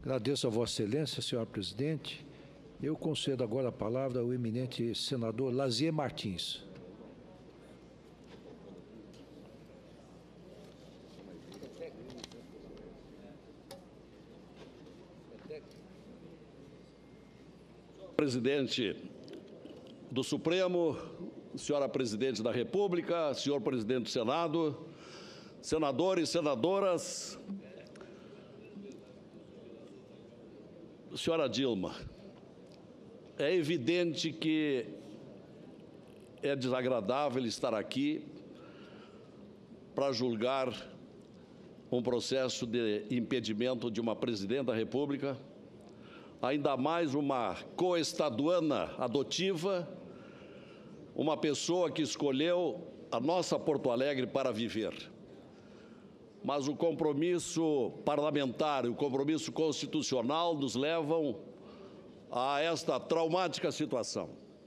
Agradeço a Vossa Excelência, senhora presidente. Eu concedo agora a palavra ao eminente senador Lazier Martins. Presidente do Supremo, senhora presidente da República, senhor presidente do Senado, senadores, senadoras, senhora Dilma, é evidente que é desagradável estar aqui para julgar um processo de impedimento de uma presidente da República, ainda mais uma coestaduana adotiva, uma pessoa que escolheu a nossa Porto Alegre para viver. Mas o compromisso parlamentar e o compromisso constitucional nos levam a esta traumática situação.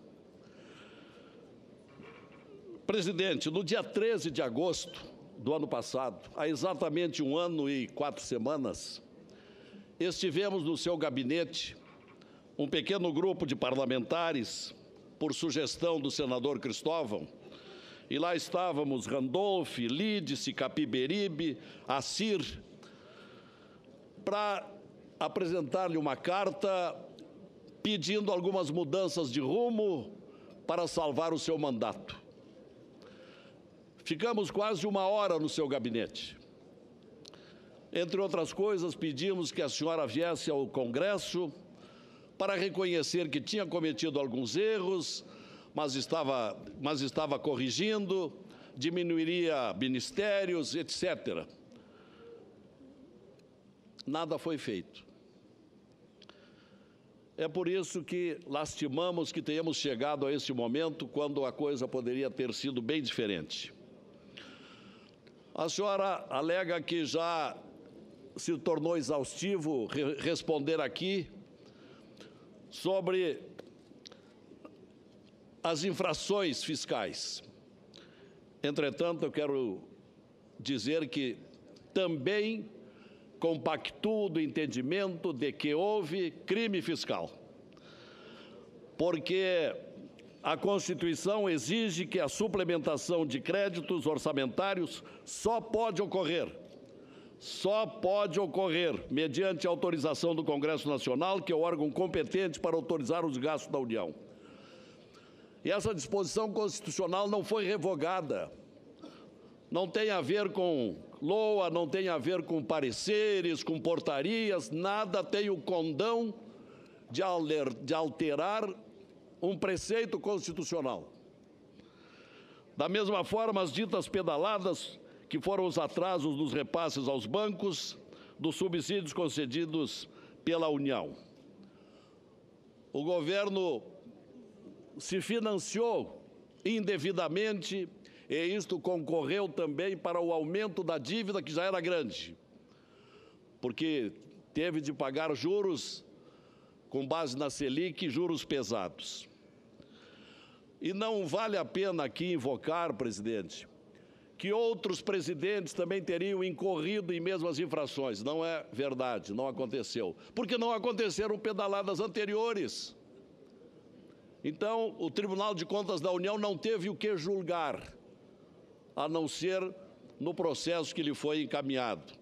Presidente, no dia 13 de agosto do ano passado, há exatamente 1 ano e 4 semanas, estivemos no seu gabinete, um pequeno grupo de parlamentares, por sugestão do senador Cristóvão, e lá estávamos Randolph, Lídice, Capiberibe, Assir, para apresentar-lhe uma carta pedindo algumas mudanças de rumo para salvar o seu mandato. Ficamos quase 1 hora no seu gabinete. Entre outras coisas, pedimos que a senhora viesse ao Congresso para reconhecer que tinha cometido alguns erros, mas estava corrigindo, diminuiria ministérios, etc. Nada foi feito. É por isso que lastimamos que tenhamos chegado a esse momento, quando a coisa poderia ter sido bem diferente. A senhora alega que já se tornou exaustivo responder aqui sobre as infrações fiscais. Entretanto, eu quero dizer que também compactuo do entendimento de que houve crime fiscal, porque a Constituição exige que a suplementação de créditos orçamentários só pode ocorrer mediante autorização do Congresso Nacional, que é o órgão competente para autorizar os gastos da União. E essa disposição constitucional não foi revogada. Não tem a ver com LOA, não tem a ver com pareceres, com portarias, nada tem o condão de alterar um preceito constitucional. Da mesma forma, as ditas pedaladas, que foram os atrasos dos repasses aos bancos, dos subsídios concedidos pela União. O governo se financiou indevidamente e isto concorreu também para o aumento da dívida, que já era grande, porque teve de pagar juros com base na Selic, juros pesados. E não vale a pena aqui invocar, presidente, que outros presidentes também teriam incorrido em mesmas infrações. Não é verdade, não aconteceu. Porque não aconteceram pedaladas anteriores. Então, o Tribunal de Contas da União não teve o que julgar, a não ser no processo que lhe foi encaminhado.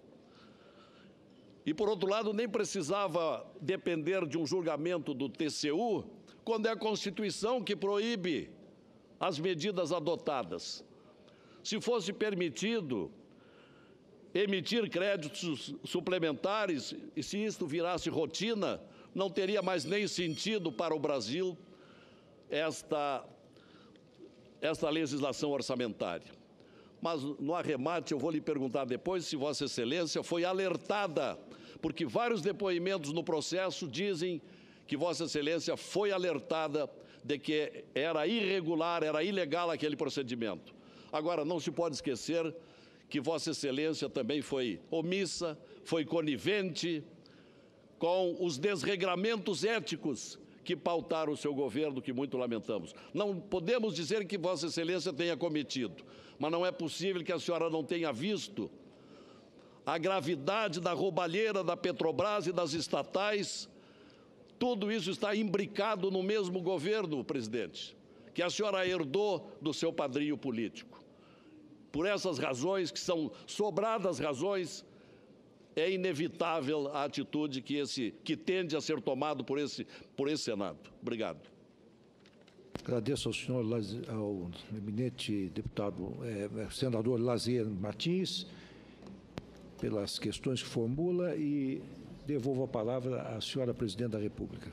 E, por outro lado, nem precisava depender de um julgamento do TCU, quando é a Constituição que proíbe as medidas adotadas. Se fosse permitido emitir créditos suplementares, e se isto virasse rotina, não teria mais nem sentido para o Brasil esta legislação orçamentária. Mas, no arremate, eu vou lhe perguntar depois se Vossa Excelência foi alertada, porque vários depoimentos no processo dizem que Vossa Excelência foi alertada de que era irregular, era ilegal aquele procedimento. Agora, não se pode esquecer que Vossa Excelência também foi omissa, foi conivente com os desregramentos éticos que pautaram o seu governo, que muito lamentamos. Não podemos dizer que Vossa Excelência tenha cometido, mas não é possível que a senhora não tenha visto a gravidade da roubalheira da Petrobras e das estatais, tudo isso está imbricado no mesmo governo, presidente, que a senhora herdou do seu padrinho político. Por essas razões, que são sobradas razões, é inevitável a atitude que tende a ser tomado por esse Senado. Obrigado. Agradeço ao senhor, ao eminente deputado, senador Lazier Martins, pelas questões que formula, e devolvo a palavra à senhora presidente da República.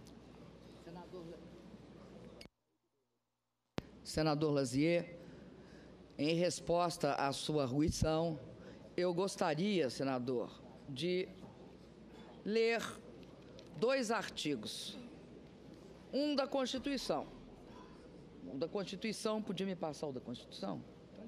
Senador Lazier, em resposta à sua arguição, eu gostaria, senador, de ler 2 artigos. Um da Constituição. O da Constituição, podia me passar o da Constituição?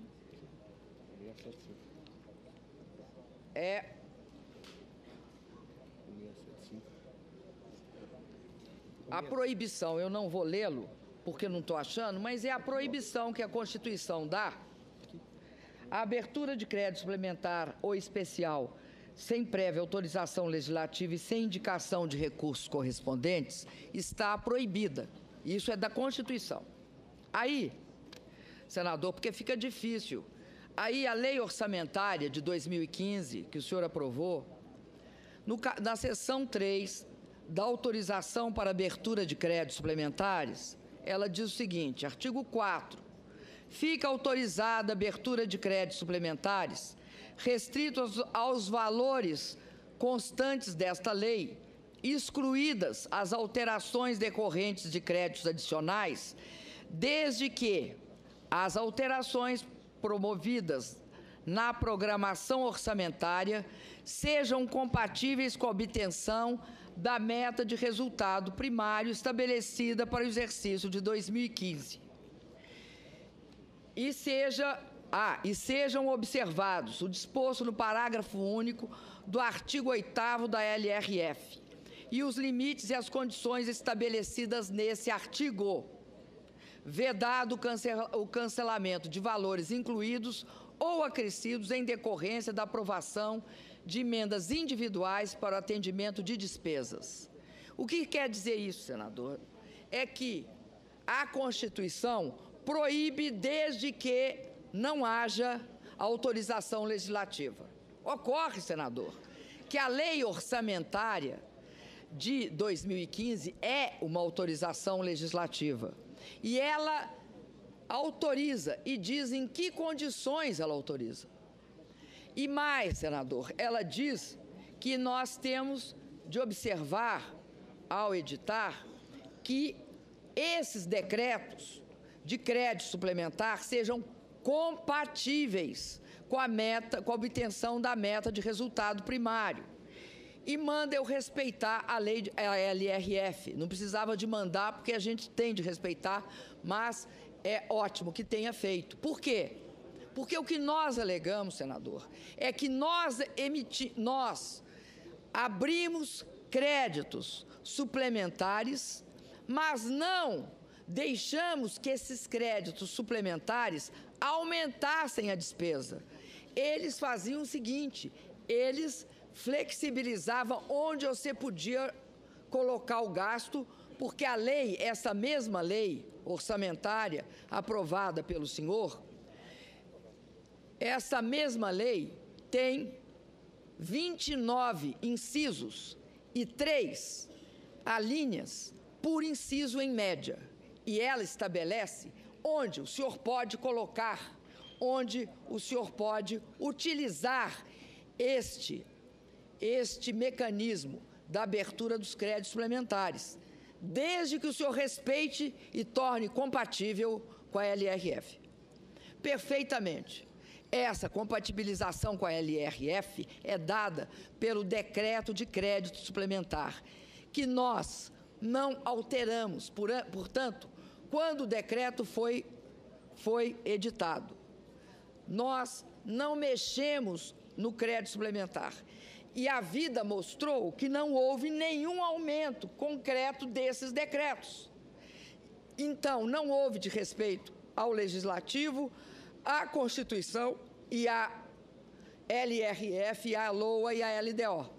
A proibição, eu não vou lê-lo, porque não estou achando, mas é a proibição que a Constituição dá. A abertura de crédito suplementar ou especial, sem prévia autorização legislativa e sem indicação de recursos correspondentes, está proibida. Isso é da Constituição. Aí, senador, porque fica difícil, aí a lei orçamentária de 2015, que o senhor aprovou, na seção 3 da autorização para abertura de créditos suplementares, ela diz o seguinte, artigo 4, fica autorizada a abertura de créditos suplementares, restritos aos valores constantes desta lei, excluídas as alterações decorrentes de créditos adicionais, desde que as alterações promovidas na programação orçamentária sejam compatíveis com a obtenção da meta de resultado primário estabelecida para o exercício de 2015. E sejam observados o disposto no parágrafo único do artigo 8º da LRF e os limites e as condições estabelecidas nesse artigo, vedado o cancelamento de valores incluídos ou acrescidos em decorrência da aprovação de emendas individuais para o atendimento de despesas. O que quer dizer isso, senador? É que a Constituição proíbe desde que não haja autorização legislativa. Ocorre, senador, que a lei orçamentária de 2015 é uma autorização legislativa e ela autoriza e diz em que condições ela autoriza. E mais, senador, ela diz que nós temos de observar, ao editar, que esses decretos de crédito suplementar sejam compatíveis com a obtenção da meta de resultado primário. E manda eu respeitar a lei, a LRF. Não precisava de mandar, porque a gente tem de respeitar, mas é ótimo que tenha feito. Por quê? Porque o que nós alegamos, senador, é que nós abrimos créditos suplementares, mas não deixamos que esses créditos suplementares aumentassem a despesa. Eles faziam o seguinte, eles flexibilizavam onde você podia colocar o gasto, porque a lei, essa mesma lei orçamentária aprovada pelo senhor, essa mesma lei tem 29 incisos e 3 alíneas por inciso em média. E ela estabelece onde o senhor pode colocar, onde o senhor pode utilizar este mecanismo da abertura dos créditos suplementares, desde que o senhor respeite e torne compatível com a LRF. Perfeitamente. Essa compatibilização com a LRF é dada pelo decreto de crédito suplementar, que nós não alteramos. Portanto, quando o decreto foi editado, nós não mexemos no crédito suplementar. E a vida mostrou que não houve nenhum aumento concreto desses decretos. Então, não houve de respeito ao Legislativo, à Constituição LRF, a LOA e a LDO.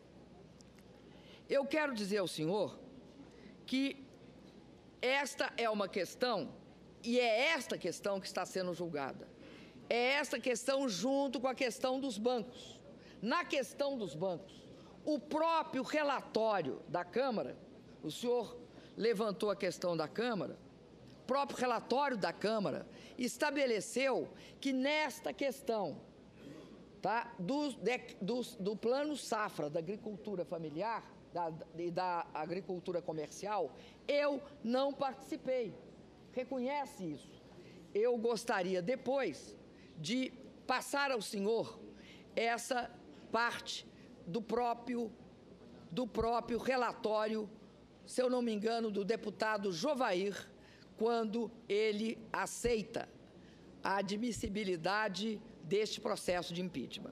Eu quero dizer ao senhor que esta é uma questão, e é esta questão que está sendo julgada. É esta questão junto com a questão dos bancos. Na questão dos bancos, o próprio relatório da Câmara, o senhor levantou a questão da Câmara, o próprio relatório da Câmara estabeleceu que nesta questão, tá, do plano safra da agricultura familiar e da agricultura comercial, eu não participei. Reconhece isso. Eu gostaria depois de passar ao senhor essa parte do próprio relatório, se eu não me engano, do deputado Jovair, quando ele aceita a admissibilidade deste processo de impeachment.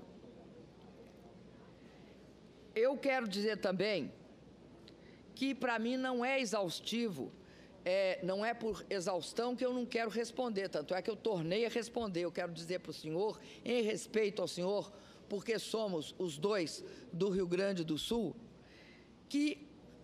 Eu quero dizer também que, para mim, não é exaustivo, não é por exaustão que eu não quero responder, tanto é que eu tornei a responder. Eu quero dizer para o senhor, em respeito ao senhor, porque somos os dois do Rio Grande do Sul, que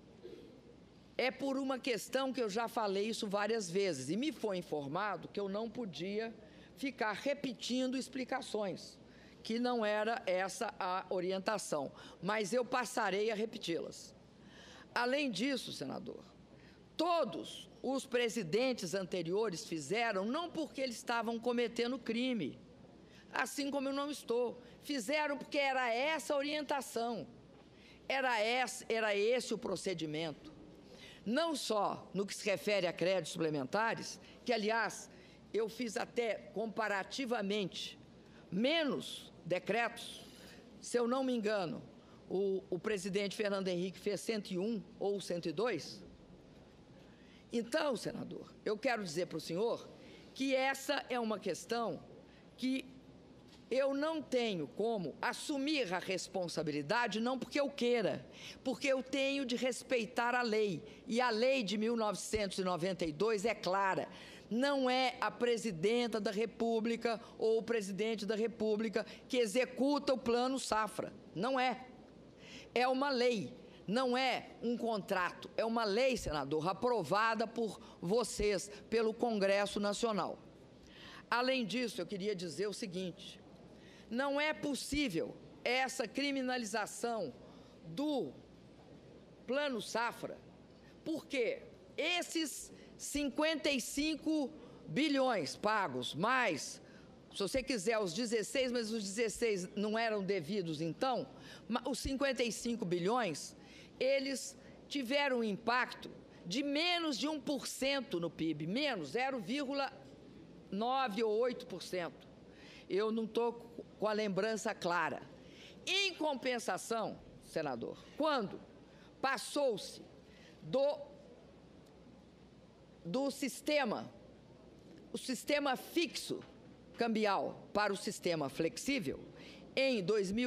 é por uma questão que eu já falei isso várias vezes, e me foi informado que eu não podia ficar repetindo explicações, que não era essa a orientação, mas eu passarei a repeti-las. Além disso, senador, todos os presidentes anteriores fizeram não porque eles estavam cometendo crime, assim como eu não estou, fizeram porque era essa a orientação, era esse o procedimento. Não só no que se refere a créditos suplementares, que, aliás, eu fiz até comparativamente menos decretos, se eu não me engano, o presidente Fernando Henrique fez 101 ou 102. Então, senador, eu quero dizer para o senhor que essa é uma questão que eu não tenho como assumir a responsabilidade, não porque eu queira, porque eu tenho de respeitar a lei. E a lei de 1992 é clara. Não é a presidenta da República ou o presidente da República que executa o plano safra. Não é. É uma lei. Não é um contrato, é uma lei, senador, aprovada por vocês, pelo Congresso Nacional. Além disso, eu queria dizer o seguinte: não é possível essa criminalização do Plano Safra, porque esses 55 bilhões pagos, mais, se você quiser, os 16, mas os 16 não eram devidos, então, os 55 bilhões, eles tiveram um impacto de menos de 1% no PIB, menos 0,9 ou 8%. Eu não estou com a lembrança clara. Em compensação, senador, quando passou-se do sistema, o sistema fixo cambial para o sistema flexível, em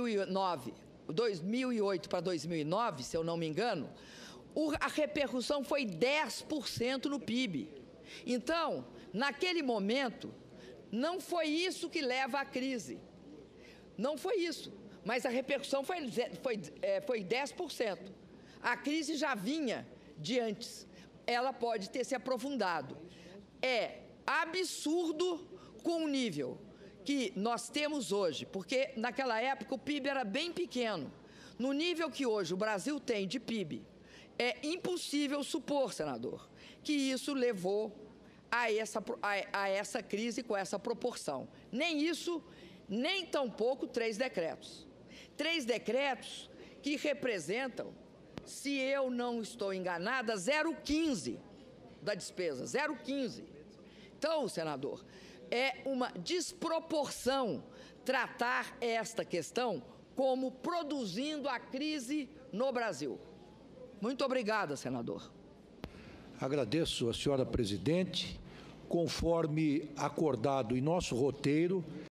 2008 para 2009, se eu não me engano, a repercussão foi 10% no PIB. Então, naquele momento, não foi isso que leva à crise. Não foi isso. Mas a repercussão foi 10%. A crise já vinha de antes. Ela pode ter se aprofundado. É absurdo com o nível que nós temos hoje, porque naquela época o PIB era bem pequeno. No nível que hoje o Brasil tem de PIB, é impossível supor, senador, que isso levou a essa crise com essa proporção. Nem isso, nem tampouco 3 decretos. 3 decretos que representam, se eu não estou enganada, 0,15 da despesa, 0,15. Então, senador, é uma desproporção tratar esta questão como produzindo a crise no Brasil. Muito obrigada, senador. Agradeço a senhora presidente. Conforme acordado em nosso roteiro,